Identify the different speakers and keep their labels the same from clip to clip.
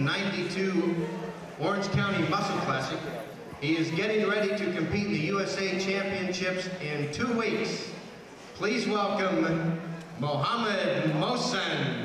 Speaker 1: 1992 Orange County Muscle Classic. He is getting ready to compete in the USA Championships in 2 weeks. Please welcome Mohamed Mohsen.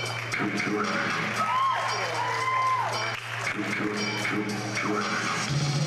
Speaker 2: Two.